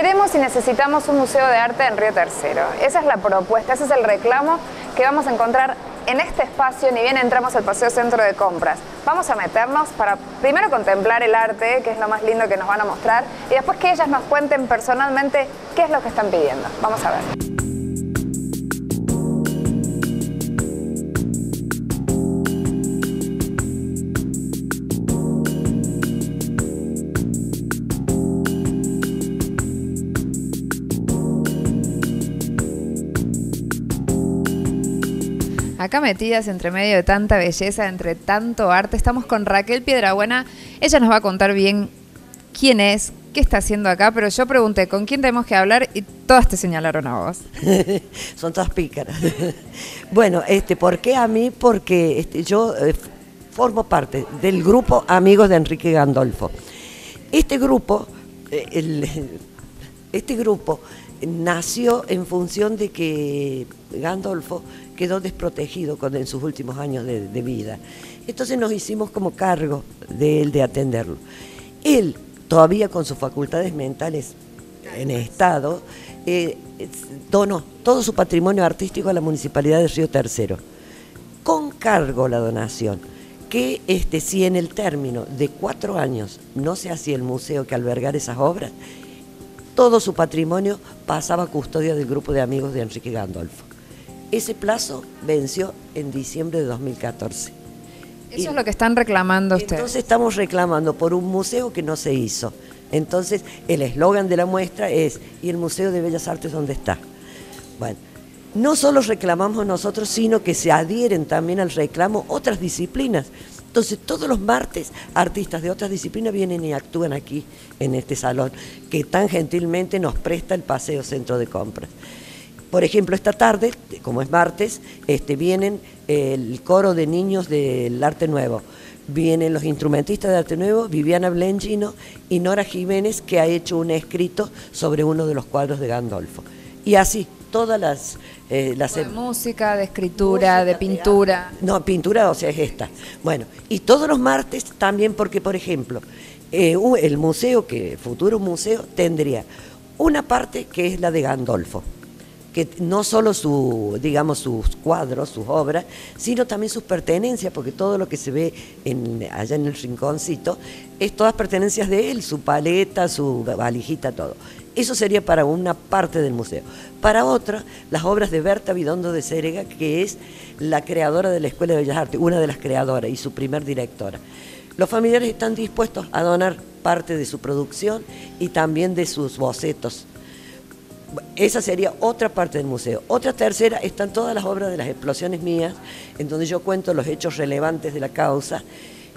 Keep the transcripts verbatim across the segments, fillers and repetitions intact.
Queremos y necesitamos un museo de arte en Río Tercero. Esa es la propuesta, ese es el reclamo que vamos a encontrar en este espacio, ni bien entramos al Paseo Centro de Compras. Vamos a meternos para primero contemplar el arte, que es lo más lindo que nos van a mostrar, y después que ellas nos cuenten personalmente qué es lo que están pidiendo. Vamos a ver. Acá metidas entre medio de tanta belleza, entre tanto arte, estamos con Raquel Piedrabuena. Ella nos va a contar bien quién es, qué está haciendo acá, pero yo pregunté con quién tenemos que hablar y todas te señalaron a vos. Son todas pícaras. Bueno, este, ¿por qué a mí? Porque este, yo eh, formo parte del grupo Amigos de Enrique Gandolfo. Este grupo, eh, el, este grupo nació en función de que Gandolfo quedó desprotegido con, en sus últimos años de, de vida. Entonces nos hicimos como cargo de él, de atenderlo. Él, todavía con sus facultades mentales en estado, eh, donó todo su patrimonio artístico a la Municipalidad de Río Tercero, con cargo la donación, que este, si en el término de cuatro años no se hacía el museo que albergar esas obras, todo su patrimonio pasaba a custodia del grupo de amigos de Enrique Gandolfo. Ese plazo venció en diciembre de dos mil catorce. Eso y, es lo que están reclamando ustedes. Entonces estamos reclamando por un museo que no se hizo. Entonces el eslogan de la muestra es: ¿y el Museo de Bellas Artes dónde está? Bueno, no solo reclamamos nosotros, sino que se adhieren también al reclamo otras disciplinas. Entonces todos los martes artistas de otras disciplinas vienen y actúan aquí en este salón que tan gentilmente nos presta el Paseo Centro de Compras. Por ejemplo, esta tarde, como es martes, este, vienen el coro de niños del Arte Nuevo, vienen los instrumentistas de Arte Nuevo, Viviana Blengino y Nora Jiménez, que ha hecho un escrito sobre uno de los cuadros de Gandolfo. Y así, todas las... Eh, las de música, de escritura, música, de pintura. De, no, pintura, o sea, es esta. Bueno, y todos los martes también porque, por ejemplo, eh, el museo, que futuro museo, tendría una parte que es la de Gandolfo, que no solo su, digamos, sus cuadros, sus obras, sino también sus pertenencias, porque todo lo que se ve en, allá en el rinconcito es todas pertenencias de él, su paleta, su valijita, todo. Eso sería para una parte del museo. Para otra, las obras de Berta Bidondo de Cérega, que es la creadora de la Escuela de Bellas Artes, una de las creadoras y su primer directora. Los familiares están dispuestos a donar parte de su producción y también de sus bocetos. Esa sería otra parte del museo. Otra tercera están todas las obras de las explosiones mías, en donde yo cuento los hechos relevantes de la causa,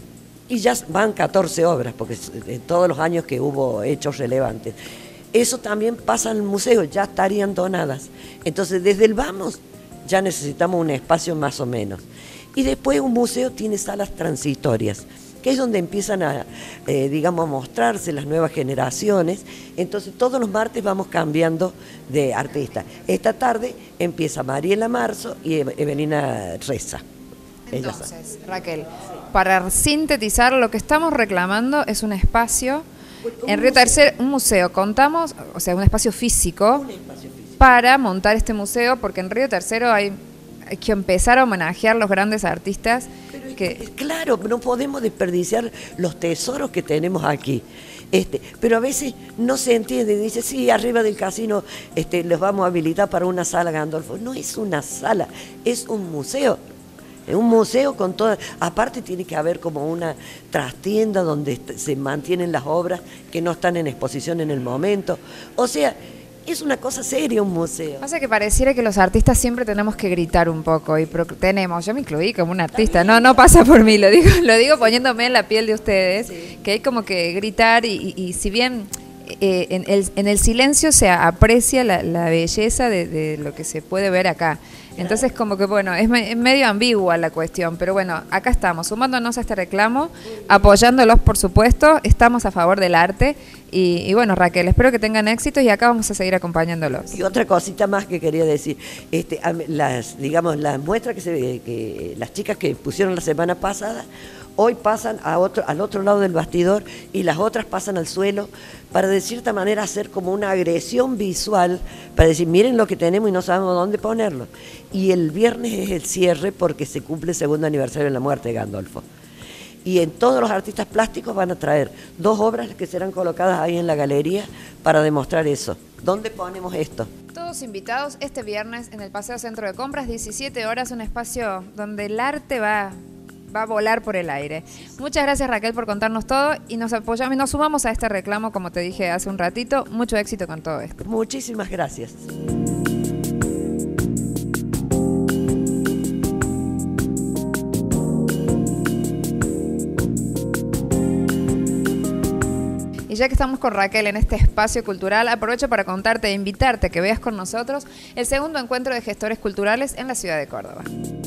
y ya van catorce obras, porque en todos los años que hubo hechos relevantes. Eso también pasa en el museo, ya estarían donadas. Entonces, desde el vamos, ya necesitamos un espacio más o menos. Y después un museo tiene salas transitorias, que es donde empiezan a, eh, digamos, a mostrarse las nuevas generaciones. Entonces todos los martes vamos cambiando de artista. Esta tarde empieza Mariela Marzo y Evelina Reza. Entonces, Raquel, para sintetizar, lo que estamos reclamando es un espacio en Río Tercero, un museo. Contamos, o sea, un espacio físico, un espacio físico para montar este museo, porque en Río Tercero hay, hay que empezar a homenajear a los grandes artistas. Que, claro, no podemos desperdiciar los tesoros que tenemos aquí. Este, pero a veces no se entiende, dice, sí, arriba del casino este, los vamos a habilitar para una sala Gandolfo. No es una sala, es un museo. Es un museo con todas, aparte tiene que haber como una trastienda donde se mantienen las obras que no están en exposición en el momento. O sea, es una cosa seria un museo. Pasa que pareciera que los artistas siempre tenemos que gritar un poco, y pro tenemos, yo me incluí como un artista, no no pasa por mí, lo digo lo digo poniéndome en la piel de ustedes, sí. Que hay como que gritar y, y, y si bien eh, en, el, en el silencio se aprecia la, la belleza de, de lo que se puede ver acá. Entonces como que bueno, es, me, es medio ambigua la cuestión, pero bueno, acá estamos, sumándonos a este reclamo, apoyándolos por supuesto, estamos a favor del arte y, y bueno, Raquel, espero que tengan éxito y acá vamos a seguir acompañándolos. Y otra cosita más que quería decir, este, las, digamos, las muestras que, se, que las chicas que pusieron la semana pasada, hoy pasan a otro, al otro lado del bastidor y las otras pasan al suelo, para de cierta manera hacer como una agresión visual, para decir, miren lo que tenemos y no sabemos dónde ponerlo. Y el viernes es el cierre porque se cumple el segundo aniversario de la muerte de Gandolfo. Y en todos los artistas plásticos van a traer dos obras que serán colocadas ahí en la galería para demostrar eso. ¿Dónde ponemos esto? Todos invitados este viernes en el Paseo Centro de Compras, diecisiete horas, un espacio donde el arte va, va a volar por el aire. Muchas gracias, Raquel, por contarnos todo y nos apoyamos y nos sumamos a este reclamo, como te dije hace un ratito. Mucho éxito con todo esto. Muchísimas gracias. Y ya que estamos con Raquel en este espacio cultural, aprovecho para contarte e invitarte a que veas con nosotros el segundo encuentro de gestores culturales en la ciudad de Córdoba.